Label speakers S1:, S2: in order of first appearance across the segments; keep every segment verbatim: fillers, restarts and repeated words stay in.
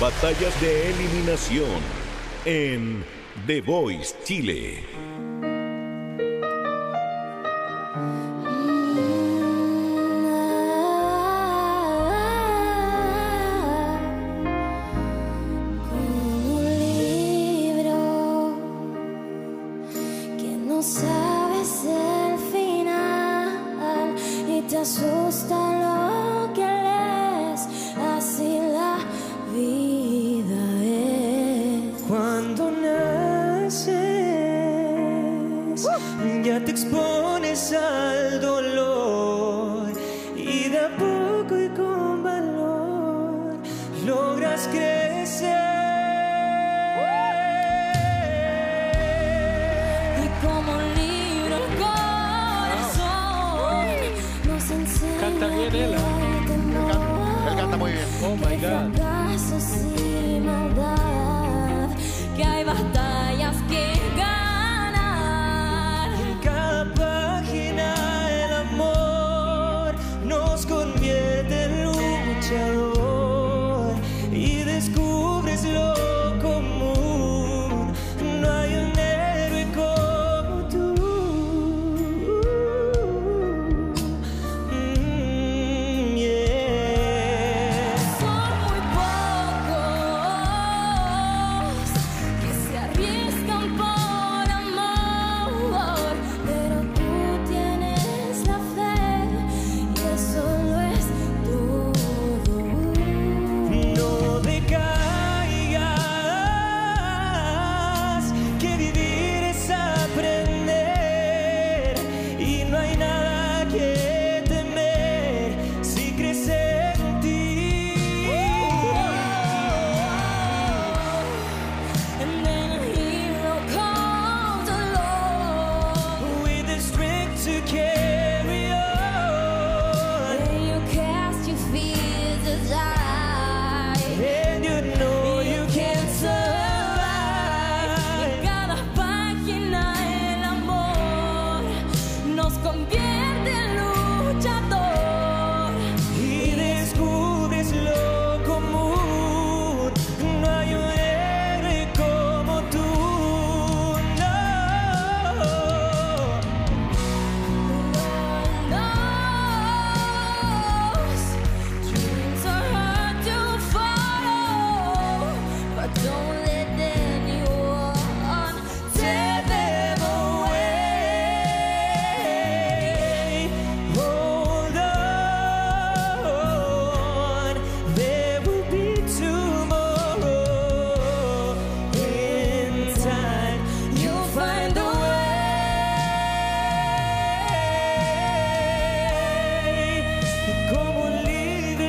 S1: batallas de eliminación en The Voice Chile.
S2: Asusta lo que lees, así la vida es.
S3: Cuando naces, uh. ya te expones al dolor y de a poco y con valor logras crecer.
S2: Y como un libro el corazón nos enseña.
S4: Canta bien él.
S5: Él canta muy bien.
S4: Oh my God.
S2: Fracasos y maldad, que hay batallas que ganar.
S3: En cada página el amor nos convierte en luchador y descubres lo común. No hay un héroe como tú. Mm, yeah.
S2: Son muy pocos que se arriesgan por amor, pero tú tienes la fe y eso lo es todo.
S3: No decaigas, que vivir es aprender y no hay nada que temer si crees en ti.
S2: And then a hero comes along,
S3: With the strength to carry on,
S2: when you cast your fears aside.
S3: and you know you can survive.
S2: En cada página el amor nos convierte en luchador.
S3: Y descubres lo común. No hay un héroe como tú. No.
S2: Dreams are hard to follow, but don't let anyone
S3: Tear them away. Hold on, there will be tomorrow. In time, you'll find a way. Como un libre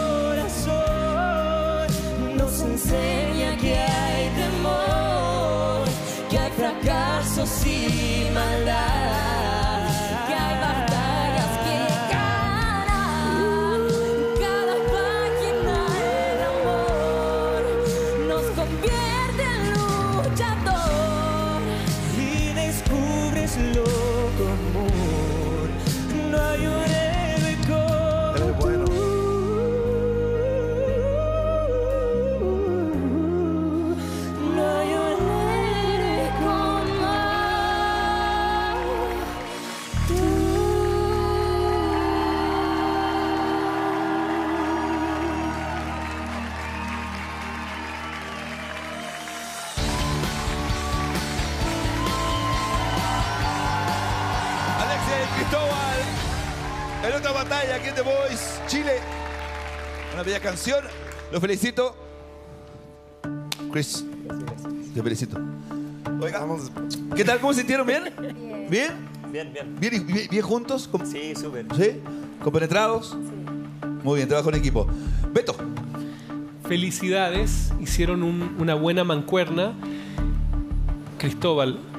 S3: corazón nos enseña que hay temor, que hay fracasos y maldad,
S2: que hay batallas que ganar. Cada página el amor nos convierte en luchador.
S3: y descubres lo común. No hay un héroe como
S5: Él es bueno.
S3: tú. No hay un
S2: Héroe como tú.
S6: Alexia y Cristóbal, en otra batalla aquí en The Voice Chile. Una bella canción. Los felicito. Chris, te felicito. Oiga, ¿qué tal? ¿Cómo se sintieron? ¿Bien? ¿Bien?
S7: Bien, bien.
S6: ¿Bien, y- bien, bien juntos? ¿Com-
S7: Sí, súper.
S6: ¿Sí? ¿Compenetrados? Muy bien, trabajo en equipo. Beto.
S4: Felicidades, hicieron un- una buena mancuerna. Cristóbal,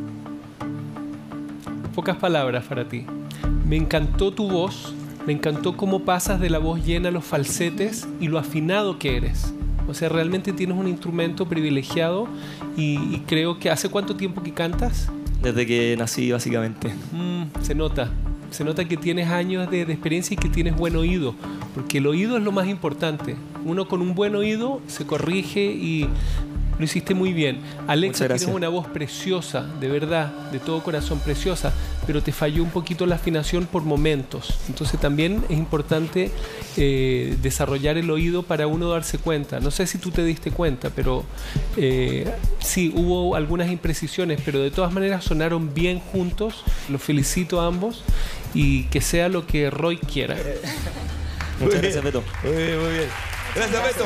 S4: pocas palabras para ti. Me encantó tu voz, me encantó cómo pasas de la voz llena a los falsetes y lo afinado que eres. O sea, realmente tienes un instrumento privilegiado y, y creo que ¿hace cuánto tiempo que cantas?
S7: Desde que nací, básicamente.
S4: Mm, se nota. Se nota que tienes años de, de experiencia y que tienes buen oído, porque el oído es lo más importante. Uno con un buen oído se corrige y lo hiciste muy bien. Alexa, tienes una voz preciosa, de verdad, de todo corazón, preciosa, pero te falló un poquito la afinación por momentos. Entonces también es importante eh, desarrollar el oído para uno darse cuenta. No sé si tú te diste cuenta, pero eh, sí, hubo algunas imprecisiones, pero de todas maneras sonaron bien juntos. Los felicito a ambos y que sea lo que Roy quiera.
S7: Muchas gracias, Beto.
S6: Muy bien, muy bien. Gracias, Beto.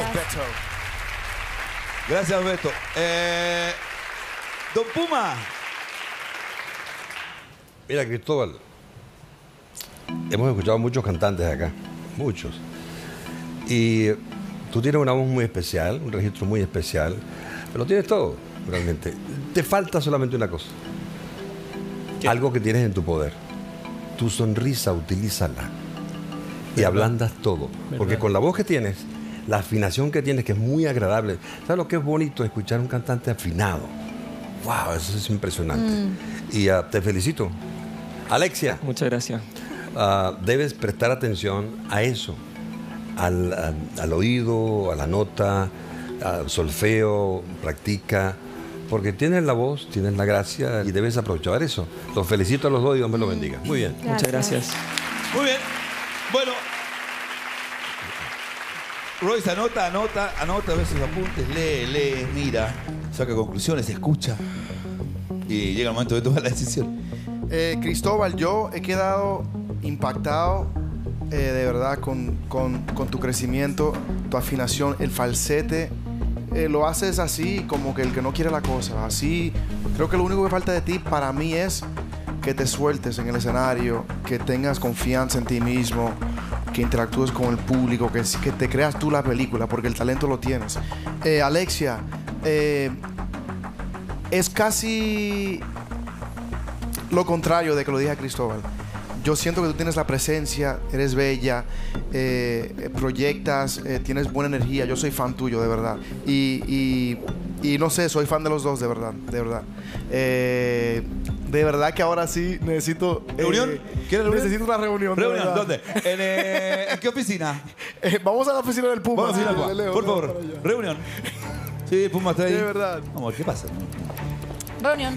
S6: Gracias, Beto. Eh, Don Puma.
S8: Mira, Cristóbal, hemos escuchado muchos cantantes acá, muchos. Y tú tienes una voz muy especial, un registro muy especial, pero tienes todo, realmente. Te falta solamente una cosa. ¿Qué? Algo que tienes en tu poder. Tu sonrisa, utilízala. Y ¿verdad? Ablandas todo. ¿Verdad? Porque con la voz que tienes, la afinación que tienes, que es muy agradable. ¿Sabes lo que es bonito? Escuchar un cantante afinado. ¡Wow! Eso es impresionante. Mm. Y uh, te felicito. Alexia.
S7: Muchas gracias.
S8: Uh, debes prestar atención a eso. Al, al, al oído, a la nota, al solfeo, practica. Porque tienes la voz, tienes la gracia y debes aprovechar eso. Los felicito a los dos y Dios me los bendiga. Muy bien.
S7: Gracias. Muchas gracias.
S6: Muy bien. Bueno. Royce, anota, anota, anota a veces apuntes, lee, lee, mira, saca conclusiones, escucha y llega el momento de tomar la decisión.
S5: Eh, Cristóbal, yo he quedado impactado eh, de verdad con, con, con tu crecimiento, tu afinación, el falsete. Eh, lo haces así como que el que no quiere la cosa. Así, creo que lo único que falta de ti para mí es que te sueltes en el escenario, que tengas confianza en ti mismo, que interactúes con el público, que, que te creas tú la película, porque el talento lo tienes. Eh, Alexia, eh, es casi lo contrario de que lo dije a Cristóbal. Yo siento que tú tienes la presencia, eres bella, eh, proyectas, eh, tienes buena energía. Yo soy fan tuyo, de verdad. Y, y, y no sé, soy fan de los dos, de verdad, de verdad. Eh, de verdad que ahora sí necesito...
S6: ¿Reunión?
S5: Eh,
S6: ¿Quieres reunión?
S5: Necesito una reunión.
S6: ¿Reunión? ¿Dónde? ¿En, eh, ¿En qué oficina?
S5: Eh, vamos a la oficina del Puma.
S6: Vamos a la oficina, por favor. Reunión. Sí, Puma está ahí.
S5: De verdad.
S6: Vamos, ¿qué pasa?
S2: Reunión.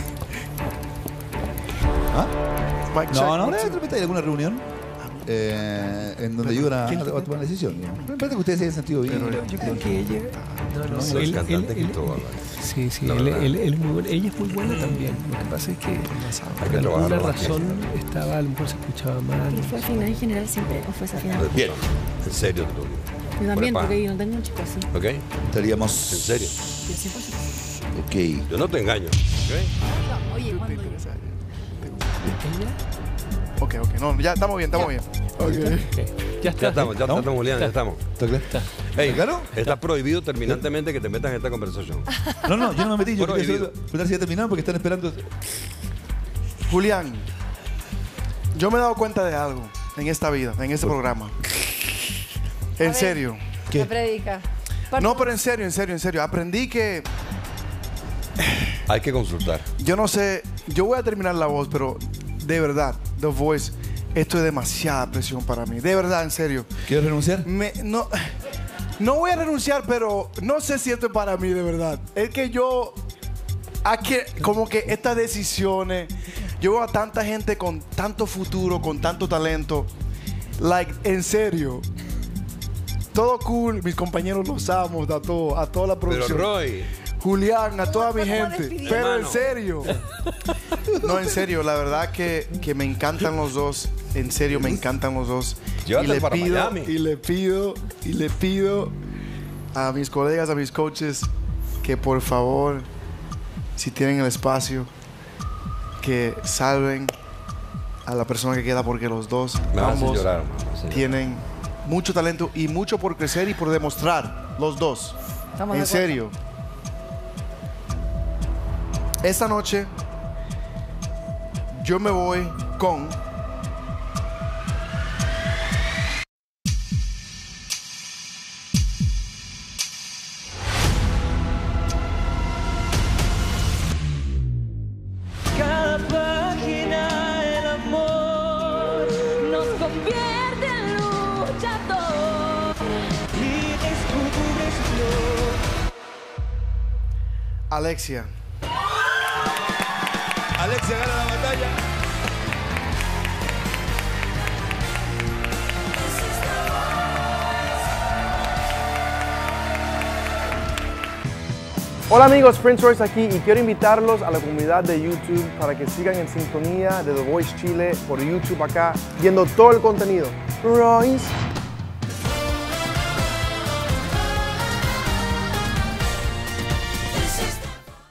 S6: ¿Ah? No, no, ¿de repente hay alguna reunión eh, en donde ayudan a, a tomar una decisión? Me parece que ustedes se hayan sentido bien.
S4: Pero yo creo que ella... No, no,
S8: no,
S4: él,
S8: él, él, él,
S4: sí, sí, él, él, él es muy bueno. Ella es muy buena también. Lo que pasa es que por alguna razón estaba, a lo mejor se escuchaba mal.
S9: Y fue al final en general siempre, o fue esa final.
S8: Bien, en serio te lo digo.
S9: Yo también, porque yo no tengo un chico así.
S8: ¿Ok?
S6: Estaríamos...
S8: ¿En serio?
S9: Yo cien por ciento.
S6: Ok.
S8: Yo no te engaño. ¿Ok?
S9: Oye, ¿cuándo?
S4: ¿Ella?
S5: Ok, ok. No, ya estamos bien, estamos bien. Okay.
S4: Okay. Ya, está,
S8: ya estamos, ya
S4: ¿no?
S8: estamos, Julián, ya estamos.
S6: ¿Está claro?
S4: Está.
S8: Hey,
S6: ¿Claro?
S8: está prohibido terminantemente que te metas en esta conversación.
S6: No, no, yo no me metí. Yo quería
S8: Prohibido.
S6: preguntar si ya terminaron porque están esperando.
S5: Julián, yo me he dado cuenta de algo en esta vida, en este programa. En
S2: ver.
S5: serio.
S2: ¿Qué? predica.
S5: No, pero en serio, en serio, en serio. Aprendí que...
S8: Hay que consultar.
S5: Yo no sé, yo voy a terminar la voz, pero de verdad, The Voice, esto es demasiada presión para mí. De verdad, en serio.
S6: ¿Quieres renunciar?
S5: Me, no, no voy a renunciar, pero no sé si esto es para mí, de verdad. Es que yo... Hay que, como que estas decisiones... Yo veo a tanta gente con tanto futuro, con tanto talento. Like, en serio. Todo cool, mis compañeros los amo, a, todo, a toda la producción.
S8: Pero Roy...
S5: Julián, a toda mi gente. Pero
S8: Hermano.
S5: en serio. No, en serio, la verdad que, que me encantan los dos. En serio, me encantan los dos.
S8: Llévate
S5: y le
S8: para
S5: pido,
S8: Miami.
S5: y le pido, y le pido a mis colegas, a mis coaches, que por favor, si tienen el espacio, que salven a la persona que queda, porque los dos,
S8: Me vas a hacer
S5: ambos,
S8: llorar, me vas a hacer llorar.
S5: tienen mucho talento y mucho por crecer y por demostrar. Los dos.
S2: Estamos de
S5: En
S2: acuerdo.
S5: serio. Esta noche yo me voy con
S3: Cada página el amor
S2: Nos convierte en luchador.
S3: y
S5: Alexia.
S6: Alexia gana la batalla.
S5: Hola amigos, Prince Royce aquí y quiero invitarlos a la comunidad de YouTube para que sigan en sintonía de The Voice Chile por YouTube acá, viendo todo el contenido. Royce.